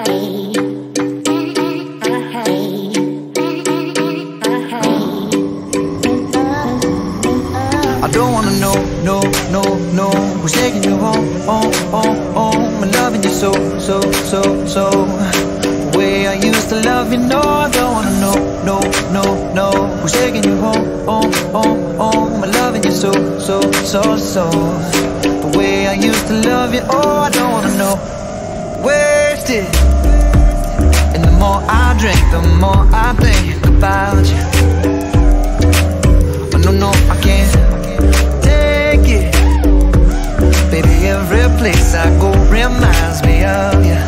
I don't wanna know, no, no, no, who's taking you home, home, home, home. I'm loving you so, so, so, so. The way I used to love you, no, I don't wanna know, no, no, no, who's taking you home, home, home, home. I'm loving you so, so, so, so. The way I used to love you, oh, I don't wanna know. Wasted. And the more I drink, the more I think about you. Oh, no, no, I can't take it. Baby, every place I go reminds me of you.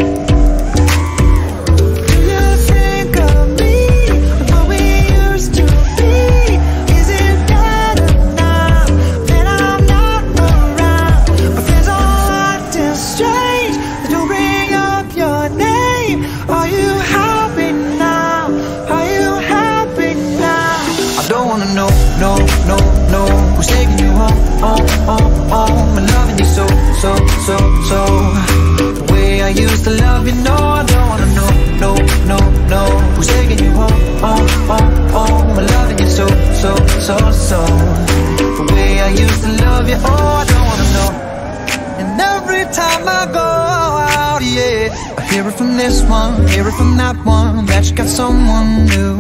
Do you think of me, what we used to be? Is it better now that I'm not around? My friends all acting strange, they don't bring up your name. Are you happy now? Are you happy now? I don't wanna know, no, no, no, who's taking you home, home, home, home. I'm loving you so, so, so, so. The way I used to love you, no, I don't wanna know, no, no, no, who's taking you home, home, home, home. I'm loving you so, so, so, so. The way I used to love you, oh, I don't wanna know. And every time I go out, yeah, I hear it from this one, hear it from that one, that you got someone new,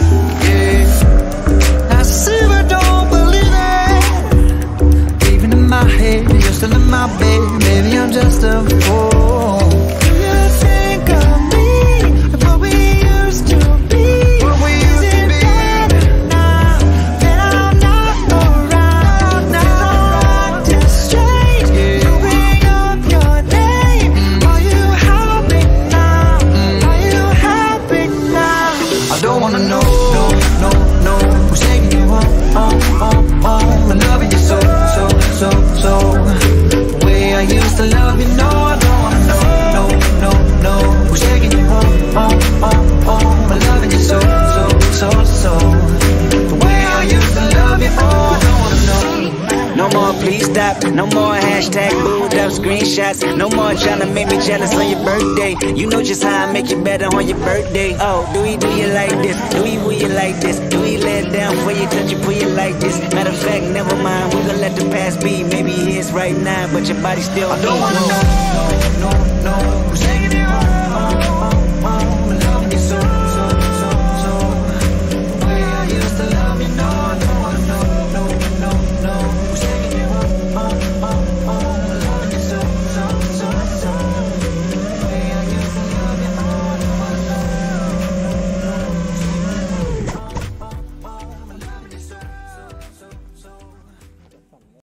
yeah. I see but don't believe it. Even in my head, you're still in my bed. Maybe I'm just a fool. Do you think of me, of what we used to be? What we used to be? Better now that I'm not around? Now I'm acting strange, yeah. To bring up your name. Are you happy now? Are you happy now? I don't wanna know, no, no, no, who's taking you home, home, home, home. I'm loving you so, so, so, so. The way I used to love you, no, I don't wanna know, no, no, no, who's taking you home, home, home, home. I'm loving you so, so, so, so. The way I used to love you, oh, I don't wanna know. No more please stop, no more hashtag booed up screenshots. No more trying to make me jealous on your birthday. You know just how I make you better on your birthday. Oh, do you like this? Do you like this? Do you let down for you, touch you, pull you like this? Matter of fact, never mind, we gon' let the past be. Maybe it is right now, but your body still I don't wanna know, no, no, no,